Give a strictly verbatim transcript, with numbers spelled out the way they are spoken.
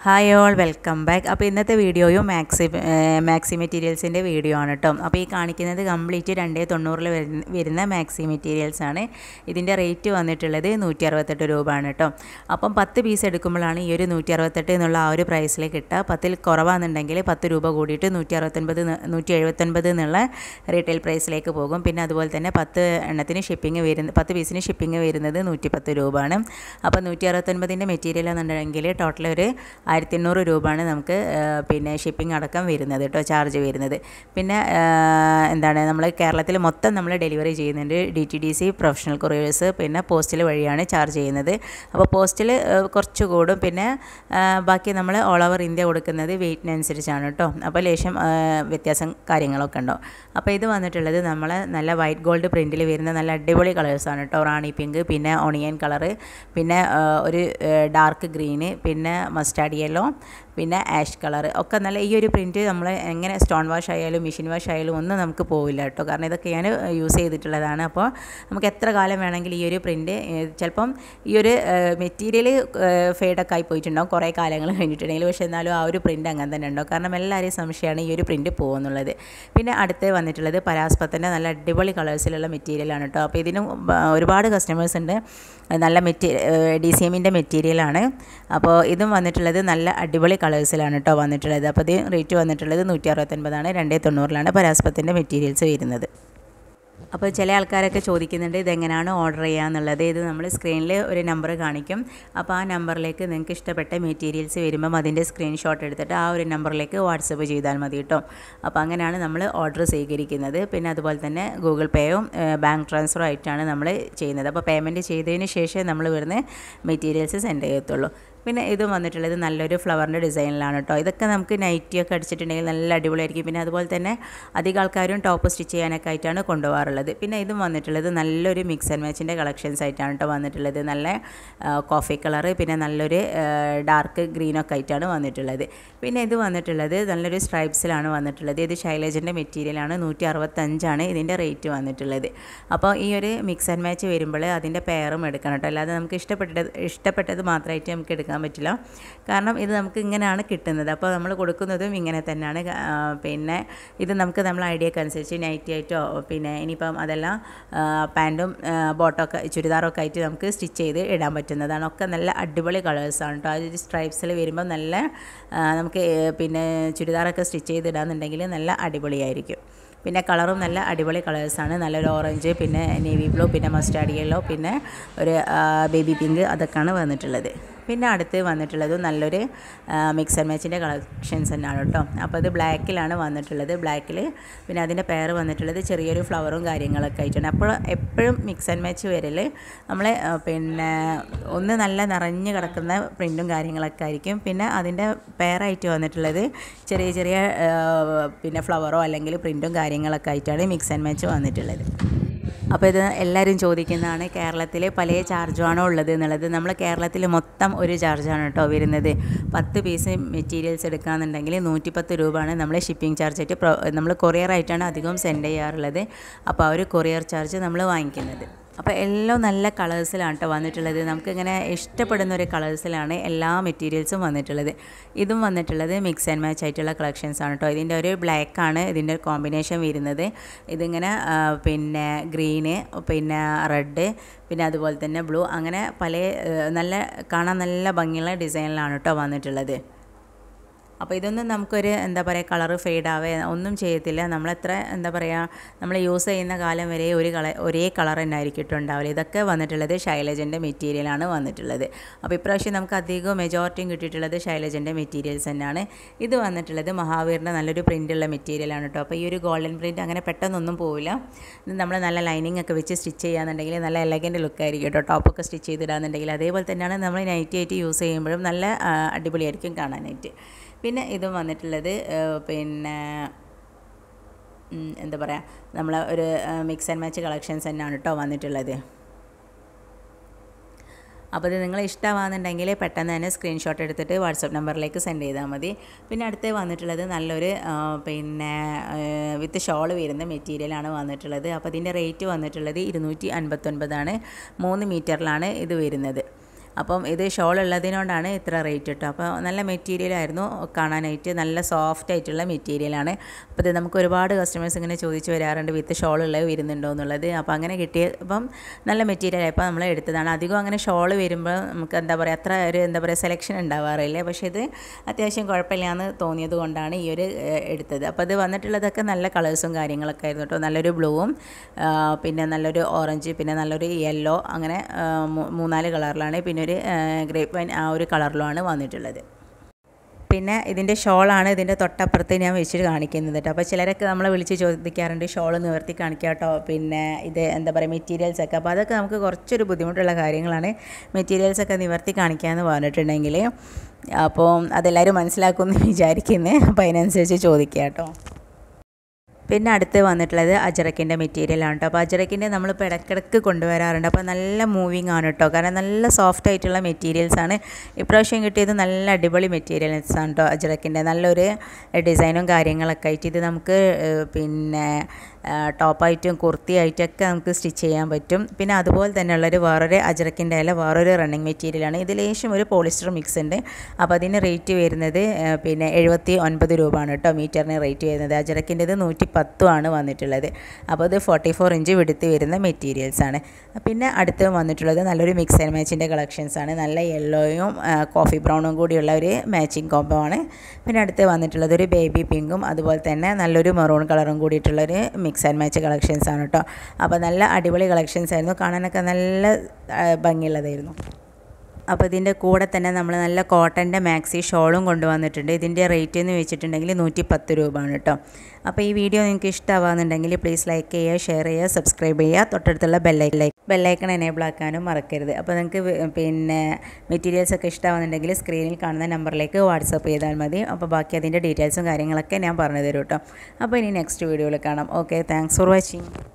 Hi all welcome back. അപ്പോൾ ഇന്നത്തെ വീഡിയോയും മാക്സി മാക്സി മെറ്റീരിയൽസിൻ്റെ വീഡിയോ ആണ് കേട്ടോ. അപ്പോൾ ഈ കാണിക്കുന്നത് കംപ്ലീറ്റ് രണ്ടേ തൊണ്ണൂറിൽ വരുന്ന മാക്സി മെറ്റീരിയൽസ് ആണ്. ഇതിൻ്റെ റേറ്റ് വന്നിട്ടുള്ളത് നൂറ്റി അറുപത്തെട്ട് രൂപ ആണ് കേട്ടോ. അപ്പം പത്ത് പീസ് എടുക്കുമ്പോഴാണ് ഈ ഒരു നൂറ്റി അറുപത്തെട്ട് എന്നുള്ള ആ ഒരു പ്രൈസിലേക്ക് കിട്ടുക. പത്തിൽ കുറവാണെന്നുണ്ടെങ്കിൽ പത്ത് രൂപ കൂടിയിട്ട് നൂറ്റി അറുപത്തൊൻപത് നൂറ്റി എഴുപത്തൊൻപത് എന്നുള്ള റീറ്റെയിൽ പ്രൈസിലേക്ക് പോകും. പിന്നെ അതുപോലെ തന്നെ പത്ത് എണ്ണത്തിന് ഷിപ്പിംഗ് വരുന്ന പത്ത് പീസിന് ഷിപ്പിംഗ് വരുന്നത് നൂറ്റി പത്ത് രൂപ ആണ്. അപ്പോൾ നൂറ്റി അറുപത്തൊൻപതിൻ്റെ മെറ്റീരിയൽ എന്നുണ്ടെങ്കിൽ ടോട്ടൽ ഒരു ആയിരത്തി എണ്ണൂറ് രൂപയാണ് നമുക്ക് പിന്നെ ഷിപ്പിംഗ് അടക്കം വരുന്നത് കേട്ടോ, ചാർജ് വരുന്നത്. പിന്നെ എന്താണ് നമ്മൾ കേരളത്തിൽ മൊത്തം നമ്മൾ ഡെലിവറി ചെയ്യുന്നുണ്ട്. D T D C professional couriers പിന്നെ പോസ്റ്റൽ വഴിയാണ് ചാർജ് ചെയ്യുന്നത്. അപ്പോൾ പോസ്റ്റിൽ കുറച്ച് കൂടും. പിന്നെ ബാക്കി നമ്മൾ ഓൾ ഓവർ ഇന്ത്യ കൊടുക്കുന്നത് വെയിറ്റിനനുസരിച്ചാണ് കേട്ടോ. അപ്പോൾ ലേശം വ്യത്യാസം കാര്യങ്ങളൊക്കെ ഉണ്ടാവും. അപ്പോൾ ഇത് വന്നിട്ടുള്ളത് നമ്മൾ നല്ല വൈറ്റ് ഗോൾഡ് പ്രിൻറ്റിൽ വരുന്ന നല്ല അടിപൊളി കളേഴ്സാണ് കേട്ടോ. റാണി പിങ്ക്, പിന്നെ ഓണിയൻ കളറ്, പിന്നെ ഒരു ഡാർക്ക് ഗ്രീന്, പിന്നെ മസ്റ്റാർഡ് യെല്ലോ, പിന്നെ ആഷ് കളർ ഒക്കെ നല്ല ഈ ഒരു പ്രിൻറ്റ് നമ്മൾ എങ്ങനെ സ്റ്റോൺ വാഷ് ആയാലും മെഷീൻ വാഷ് ആയാലും ഒന്നും നമുക്ക് പോവില്ല കേട്ടോ. കാരണം ഇതൊക്കെ ഞാൻ യൂസ് ചെയ്തിട്ടുള്ളതാണ്. അപ്പോൾ നമുക്ക് എത്ര കാലം വേണമെങ്കിൽ ഈ ഒരു പ്രിൻറ്റ് ചിലപ്പം ഈ ഒരു മെറ്റീരിയൽ ഫെയ്ഡൊക്കെ ആയി പോയിട്ടുണ്ടാവും കുറേ കാലങ്ങൾ കഴിഞ്ഞിട്ടുണ്ടെങ്കിൽ. പക്ഷേ എന്നാലും ആ ഒരു പ്രിൻറ്റ് അങ്ങനെ തന്നെ ഉണ്ടാവും. കാരണം എല്ലാവരെയും സംശയമാണ് ഈ ഒരു പ്രിൻറ്റ് പോകുന്നുള്ളത്. പിന്നെ അടുത്ത് വന്നിട്ടുള്ളത് പരാസ്പത്തിൻ്റെ നല്ല അടിപൊളി കളേഴ്സിലുള്ള മെറ്റീരിയലാണ് കേട്ടോ. അപ്പോൾ ഇതിനും ഒരുപാട് കസ്റ്റമേഴ്സ് ഉണ്ട്. നല്ല മെറ്റീ ഡി സി എമ്മിൻ്റെ മെറ്റീരിയലാണ്. അപ്പോൾ ഇതും വന്നിട്ടുള്ളത് നല്ല അടിപൊളി കളേഴ്സിലാണ് കേട്ടോ വന്നിട്ടുള്ളത്. അപ്പോൾ ഇത് റേറ്റ് വന്നിട്ടുള്ളത് നൂറ്റി അറുപത്തൊൻപതാണ്. രണ്ടേ തൊണ്ണൂറിലാണ് പരാസ്പത്തിൻ്റെ മെറ്റീരിയൽസ് വരുന്നത്. അപ്പോൾ ചില ആൾക്കാരൊക്കെ ചോദിക്കുന്നുണ്ട് ഇതെങ്ങനെയാണ് ഓർഡർ ചെയ്യുക എന്നുള്ളത്. ഇത് നമ്മൾ സ്ക്രീനിൽ ഒരു നമ്പർ കാണിക്കും. അപ്പോൾ ആ നമ്പറിലേക്ക് നിങ്ങൾക്ക് ഇഷ്ടപ്പെട്ട മെറ്റീരിയൽസ് വരുമ്പം അതിൻ്റെ സ്ക്രീൻഷോട്ട് എടുത്തിട്ട് ആ ഒരു നമ്പറിലേക്ക് വാട്സപ്പ് ചെയ്താൽ മതി കേട്ടോ. അപ്പോൾ അങ്ങനെയാണ് നമ്മൾ ഓർഡർ സ്വീകരിക്കുന്നത്. പിന്നെ അതുപോലെ തന്നെ ഗൂഗിൾ പേയും ബാങ്ക് ട്രാൻസ്ഫറും ആയിട്ടാണ് നമ്മൾ ചെയ്യുന്നത്. അപ്പോൾ പേയ്മെൻറ്റ് ചെയ്തതിന് ശേഷം നമ്മൾ ഇവിടുന്ന് മെറ്റീരിയൽസ് സെൻഡ് ചെയ്യത്തുള്ളൂ. പിന്നെ ഇതും വന്നിട്ടുള്ളത് നല്ലൊരു ഫ്ലവറിൻ്റെ ഡിസൈനിലാണ് കേട്ടോ. ഇതൊക്കെ നമുക്ക് നൈറ്റിയൊക്കെ അടിച്ചിട്ടുണ്ടെങ്കിൽ നല്ല അടിപൊളിയായിരിക്കും. പിന്നെ അതുപോലെ തന്നെ അധികം ആൾക്കാരും ടോപ്പ് സ്റ്റിച്ച് ചെയ്യാനൊക്കെ ആയിട്ടാണ് കൊണ്ടുപോകാറുള്ളത്. പിന്നെ ഇതും വന്നിട്ടുള്ളത് നല്ലൊരു മിക്സ് ആൻഡ് മാച്ചിൻ്റെ കളക്ഷൻസ് ആയിട്ടാണ് കേട്ടോ വന്നിട്ടുള്ളത്. നല്ല കോഫി കളറ്, പിന്നെ നല്ലൊരു ഡാർക്ക് ഗ്രീനൊക്കെ ആയിട്ടാണ് വന്നിട്ടുള്ളത്. പിന്നെ ഇത് വന്നിട്ടുള്ളത് നല്ലൊരു സ്ട്രൈപ്സിലാണ് വന്നിട്ടുള്ളത്. ഇത് ശൈലേജിൻ്റെ മെറ്റീരിയലാണ്. നൂറ്റി അറുപത്തഞ്ചാണ് ഇതിൻ്റെ റേറ്റ് വന്നിട്ടുള്ളത്. അപ്പോൾ ഈ ഒരു മിക്സ് ആൻഡ് മാച്ച് വരുമ്പോൾ അതിൻ്റെ പെയറും എടുക്കണം കേട്ടോ. അല്ലാതെ നമുക്ക് ഇഷ്ടപ്പെട്ടത് ഇഷ്ടപ്പെട്ടത് മാത്രമായിട്ട് നമുക്ക് എടുക്കാൻ പറ്റില്ല. കാരണം ഇത് നമുക്ക് ഇങ്ങനെയാണ് കിട്ടുന്നത്. അപ്പോൾ നമ്മൾ കൊടുക്കുന്നതും ഇങ്ങനെ തന്നെയാണ്. പിന്നെ ഇത് നമുക്ക് നമ്മൾ ഐഡിയക്ക് അനുസരിച്ച് നൈറ്റി ആയിട്ടോ പിന്നെ ഇനിയിപ്പം അതെല്ലാം പാൻറ്റും ബോട്ടമൊക്കെ ചുരിദാറൊക്കെ ആയിട്ട് നമുക്ക് സ്റ്റിച്ച് ചെയ്ത് ഇടാൻ പറ്റുന്നതാണ്. ഒക്കെ നല്ല അടിപൊളി കളേഴ്സാണ് കേട്ടോ. ആ സ്ട്രൈപ്സിൽ വരുമ്പോൾ നല്ല നമുക്ക് പിന്നെ ചുരിദാറൊക്കെ സ്റ്റിച്ച് ചെയ്ത് ഇടാന്നുണ്ടെങ്കിൽ നല്ല അടിപൊളിയായിരിക്കും. പിന്നെ കളറും നല്ല അടിപൊളി കളേഴ്സാണ്. നല്ലൊരു ഓറഞ്ച്, പിന്നെ നേവി ബ്ലൂ, പിന്നെ മസ്റ്റാർഡ് യെല്ലോ, പിന്നെ ഒരു ബേബി പിങ്ക് അതൊക്കെയാണ് വന്നിട്ടുള്ളത്. പിന്നെ അടുത്ത് വന്നിട്ടുള്ളത് നല്ലൊരു മിക്സ് ആൻഡ് മാച്ചിൻ്റെ കളക്ഷൻസ് തന്നെയാണ് കേട്ടോ. അപ്പോൾ ഇത് ബ്ലാക്കിലാണ് വന്നിട്ടുള്ളത്. ബ്ലാക്കിൽ പിന്നെ അതിൻ്റെ പെയർ വന്നിട്ടുള്ളത് ചെറിയൊരു ഫ്ലവറും കാര്യങ്ങളൊക്കെ ആയിട്ടാണ്. അപ്പോൾ എപ്പോഴും മിക്സ് ആൻഡ് മാച്ച് വരൽ നമ്മൾ പിന്നെ ഒന്ന് നല്ല നിറഞ്ഞ് കിടക്കുന്ന പ്രിൻറ്റും കാര്യങ്ങളൊക്കെ ആയിരിക്കും. പിന്നെ അതിൻ്റെ പെയറായിട്ട് വന്നിട്ടുള്ളത് ചെറിയ ചെറിയ പിന്നെ ഫ്ലവറോ അല്ലെങ്കിൽ പ്രിൻറ്റും കാര്യങ്ങളൊക്കെ ആയിട്ടാണ് മിക്സ് ആൻഡ് മാച്ച് വന്നിട്ടുള്ളത്. അപ്പോൾ ഇത് എല്ലാവരും ചോദിക്കുന്നതാണ് കേരളത്തിൽ പല ചാർജാണോ ഉള്ളത് എന്നുള്ളത്. നമ്മൾ കേരളത്തിൽ മൊത്തം ഒരു ചാർജാണ് കേട്ടോ വരുന്നത്. പത്ത് പീസ് മെറ്റീരിയൽസ് എടുക്കുകയെന്നുണ്ടെങ്കിൽ നൂറ്റിപ്പത്ത് രൂപയാണ് നമ്മൾ ഷിപ്പിംഗ് ചാർജായിട്ട് നമ്മൾ കൊറിയറായിട്ടാണ് അധികം സെൻഡ് ചെയ്യാറുള്ളത്. അപ്പോൾ ആ ഒരു കൊറിയർ ചാർജ് നമ്മൾ വാങ്ങിക്കുന്നത്. അപ്പോൾ എല്ലാം നല്ല കളേഴ്സിലാണ് കേട്ടോ വന്നിട്ടുള്ളത്. നമുക്കിങ്ങനെ ഇഷ്ടപ്പെടുന്ന ഒരു കളേഴ്സിലാണ് എല്ലാ മെറ്റീരിയൽസും വന്നിട്ടുള്ളത്. ഇതും വന്നിട്ടുള്ളത് മിക്സ് ആൻഡ് മാച്ച് ആയിട്ടുള്ള കളക്ഷൻസ് ആണ് കേട്ടോ. ഇതിൻ്റെ ഒരു ബ്ലാക്കാണ് ഇതിൻ്റെ കോമ്പിനേഷൻ വരുന്നത്. ഇതിങ്ങനെ പിന്നെ ഗ്രീന്, പിന്നെ റെഡ്, പിന്നെ അതുപോലെ തന്നെ ബ്ലൂ, അങ്ങനെ പല നല്ല കാണാൻ നല്ല ഭംഗിയുള്ള ഡിസൈനിലാണ് കേട്ടോ വന്നിട്ടുള്ളത്. അപ്പോൾ ഇതൊന്നും നമുക്കൊരു എന്താ പറയുക കളറ് ഫെയ്ഡാവേ ഒന്നും ചെയ്യത്തില്ല. നമ്മളെത്ര എന്താ പറയുക നമ്മൾ യൂസ് ചെയ്യുന്ന കാലം വരെ ഒരു കളർ ഒരേ കളർ തന്നെ ആയിരിക്കും ഉണ്ടാവില്ല. ഇതൊക്കെ വന്നിട്ടുള്ളത് ശൈലജൻ്റെ മെറ്റീരിയലാണ് വന്നിട്ടുള്ളത്. അപ്പോൾ ഇപ്രാവശ്യം നമുക്ക് അധികം മെജോറിറ്റിയും കിട്ടിയിട്ടുള്ളത് ശൈലജൻ്റെ മെറ്റീരിയൽസ് തന്നെയാണ്. ഇത് വന്നിട്ടുള്ളത് മഹാവീറിൻ്റെ നല്ലൊരു പ്രിൻ്റുള്ള മെറ്റീരിയലാണ് കേട്ടോ. അപ്പോൾ ഈ ഒരു ഗോൾഡൻ പ്രിൻറ്റ് അങ്ങനെ പെട്ടെന്നൊന്നും പോവില്ല. ഇത് നമ്മൾ നല്ല ലൈനിങ് ഒക്കെ വെച്ച് സ്റ്റിച്ച് ചെയ്യാന്നുണ്ടെങ്കിൽ നല്ല എലഗൻ്റ് ലുക്കായിരിക്കും കേട്ടോ. ടോപ്പൊക്കെ സ്റ്റിച്ച് ചെയ്തിടാന്നുണ്ടെങ്കിൽ അതേപോലെ തന്നെയാണ് നമ്മൾ നൈറ്റി ആയിട്ട് യൂസ് ചെയ്യുമ്പോഴും നല്ല അടിപൊളിയായിരിക്കും കാണാനായിട്ട്. പിന്നെ ഇതും വന്നിട്ടുള്ളത് പിന്നെ എന്താ പറയുക നമ്മൾ ഒരു മിക്സ് ആൻഡ് മാച്ച് കളക്ഷൻസ് തന്നെയാണ് കേട്ടോ വന്നിട്ടുള്ളത്. അപ്പോൾ ഇത് നിങ്ങൾ ഇഷ്ടമാണെന്നുണ്ടെങ്കിൽ പെട്ടെന്ന് തന്നെ സ്ക്രീൻഷോട്ട് എടുത്തിട്ട് വാട്സപ്പ് നമ്പറിലേക്ക് സെൻഡ് ചെയ്താൽ മതി. പിന്നെ അടുത്ത് വന്നിട്ടുള്ളത് നല്ലൊരു പിന്നെ വിത്ത് ഷോൾ വരുന്ന മെറ്റീരിയലാണ് വന്നിട്ടുള്ളത്. അപ്പോൾ ഇതിൻ്റെ റേറ്റ് വന്നിട്ടുള്ളത് ഇരുന്നൂറ്റി അൻപത്തൊൻപതാണ്. മൂന്ന് മീറ്ററിലാണ് ഇത് വരുന്നത്. അപ്പം ഇത് ഷോൾ ഉള്ളതിനോണ്ടാണ് ഇത്ര റേറ്റ് കേട്ടോ. അപ്പോൾ നല്ല മെറ്റീരിയലായിരുന്നു കാണാനായിട്ട്, നല്ല സോഫ്റ്റ് ആയിട്ടുള്ള മെറ്റീരിയലാണ്. അപ്പോൾ ഇത് നമുക്ക് ഒരുപാട് കസ്റ്റമേഴ്സ് ഇങ്ങനെ ചോദിച്ചു വരാറുണ്ട് വിത്ത് ഷോൾ ഉള്ളത് വരുന്നുണ്ടോ എന്നുള്ളത്. അപ്പോൾ അങ്ങനെ കിട്ടിയ അപ്പം നല്ല മെറ്റീരിയൽ ഇപ്പോൾ നമ്മൾ എടുത്തതാണ്. അധികം അങ്ങനെ ഷോൾ വരുമ്പോൾ നമുക്ക് എന്താ പറയുക അത്ര ഒരു എന്താ പറയുക സെലക്ഷൻ ഉണ്ടാവാറില്ല. പക്ഷേ ഇത് അത്യാവശ്യം കുഴപ്പമില്ലാന്ന് തോന്നിയത് കൊണ്ടാണ് ഈ ഒരു എടുത്തത്. അപ്പോൾ അത് വന്നിട്ടുള്ളതൊക്കെ നല്ല കളേഴ്സും കാര്യങ്ങളൊക്കെ ആയിരുന്നു കേട്ടോ. നല്ലൊരു ബ്ലൂവും പിന്നെ നല്ലൊരു ഓറഞ്ച് പിന്നെ നല്ലൊരു യെല്ലോ അങ്ങനെ മൂന്നാല് കളറിലാണ്, പിന്നെ ഒരു ഗ്രേപ്പ് വൈൻ ആ ഒരു കളറിലുമാണ് വന്നിട്ടുള്ളത്. പിന്നെ ഇതിൻ്റെ ഷോളാണ് ഇതിൻ്റെ തൊട്ടപ്പുറത്ത് ഞാൻ വെച്ചിട്ട് കാണിക്കുന്നത് കേട്ടോ. അപ്പോൾ ചിലരൊക്കെ നമ്മളെ വിളിച്ച് ചോദിക്കാറുണ്ട് ഷോൾ നിവർത്തി കാണിക്കുക കേട്ടോ, പിന്നെ ഇത് എന്താ പറയുക മെറ്റീരിയൽസൊക്കെ. അപ്പോൾ അതൊക്കെ നമുക്ക് കുറച്ചൊരു ബുദ്ധിമുട്ടുള്ള കാര്യങ്ങളാണ് മെറ്റീരിയൽസൊക്കെ നിവർത്തി കാണിക്കുക എന്ന് പറഞ്ഞിട്ടുണ്ടെങ്കിൽ. അപ്പോൾ അതെല്ലാവരും മനസ്സിലാക്കുമെന്ന് വിചാരിക്കുന്നത്. അപ്പോൾ അതിനനുസരിച്ച് ചോദിക്കുക കേട്ടോ. പിന്നെ അടുത്ത് വന്നിട്ടുള്ളത് അജറക്കിൻ്റെ മെറ്റീരിയലാണ് കേട്ടോ. അപ്പോൾ അജറക്കിൻ്റെ നമ്മളിപ്പോൾ ഇടയ്ക്കിടയ്ക്ക് കൊണ്ടുവരാറുണ്ട്. അപ്പോൾ നല്ല മൂവിങ് ആണ് കേട്ടോ, കാരണം നല്ല സോഫ്റ്റ് ആയിട്ടുള്ള മെറ്റീരിയൽസാണ്. ഇപ്രാവശ്യം കിട്ടിയത് നല്ല അടിപൊളി മെറ്റീരിയൽസാണ് കേട്ടോ അജറക്കിൻ്റെ. നല്ലൊരു ഡിസൈനും കാര്യങ്ങളൊക്കെ ആയിട്ട് ഇത് നമുക്ക് പിന്നെ ടോപ്പായിട്ടും കുർത്തിയായിട്ടൊക്കെ നമുക്ക് സ്റ്റിച്ച് ചെയ്യാൻ പറ്റും. പിന്നെ അതുപോലെ തന്നെയുള്ളൊരു വേറൊരു അജറക്കിൻ്റെ അല്ല വേറൊരു റണ്ണിങ് മെറ്റീരിയലാണ്. ഇത് ലേശം ഒരു പോളിസ്റ്റർ മിക്സ് ഉണ്ട്. അപ്പോൾ അതിന് റേറ്റ് വരുന്നത് പിന്നെ എഴുപത്തി ഒൻപത് രൂപ ആണ് കേട്ടോ മീറ്ററിന് റേറ്റ് വരുന്നത്. അജറക്കിൻ്റെത് നൂറ്റി പത്തും ആണ് വന്നിട്ടുള്ളത്. അപ്പോൾ ഇത് ഫോർട്ടി ഫോർ ഇഞ്ച് വിടുത്ത് വരുന്ന മെറ്റീരിയൽസാണ്. പിന്നെ അടുത്ത് വന്നിട്ടുള്ളത് നല്ലൊരു മിക്സ് ആൻഡ് മാച്ചിൻ്റെ കളക്ഷൻസാണ്. നല്ല യെല്ലോയും കോഫി ബ്രൗണും കൂടിയുള്ള ഒരു മാച്ചിങ് കോംബോ ആണ്. പിന്നെ അടുത്ത് വന്നിട്ടുള്ളത് ഒരു ബേബി പിങ്കും അതുപോലെ തന്നെ നല്ലൊരു മെറൂൺ കളറും കൂടിയിട്ടുള്ളൊരു മിക്സ് ആൻഡ് മാച്ച് കളക്ഷൻസ് ആണ് കേട്ടോ. അപ്പോൾ നല്ല അടിപൊളി കളക്ഷൻസ് ആയിരുന്നു, കാണാനൊക്കെ നല്ല ഭംഗിയുള്ളതായിരുന്നു. അപ്പോൾ ഇതിൻ്റെ കൂടെ തന്നെ നമ്മൾ നല്ല കോട്ടൻ്റെ മാക്സി ഷോളും കൊണ്ടുവന്നിട്ടുണ്ട്. ഇതിൻ്റെ റേറ്റ് എന്ന് വെച്ചിട്ടുണ്ടെങ്കിൽ നൂറ്റി പത്ത് രൂപ ആണ് കേട്ടോ. അപ്പോൾ ഈ വീഡിയോ നിങ്ങൾക്ക് ഇഷ്ടമാകുന്നുണ്ടെങ്കിൽ പ്ലീസ് ലൈക്ക് ചെയ്യുക, ഷെയർ ചെയ്യുക, സബ്സ്ക്രൈബ് ചെയ്യുക, തൊട്ടടുത്തുള്ള ബെല്ലൈക്കൺ ലൈക്ക് ബെല്ലൈക്കൺ എനേബിൾ ആക്കാനും മറക്കരുത്. അപ്പോൾ നിങ്ങൾക്ക് പിന്നെ മെറ്റീരിയൽസ് ഒക്കെ ഇഷ്ടമാകുന്നുണ്ടെങ്കിൽ സ്ക്രീനിൽ കാണുന്ന നമ്പറിലേക്ക് വാട്സപ്പ് ചെയ്താൽ മതി. അപ്പോൾ ബാക്കി അതിൻ്റെ ഡീറ്റെയിൽസും കാര്യങ്ങളൊക്കെ ഞാൻ പറഞ്ഞു തരും കേട്ടോ. അപ്പോൾ ഇനി നെക്സ്റ്റ് വീഡിയോയിൽ കാണാം. Okay, thanks for watching.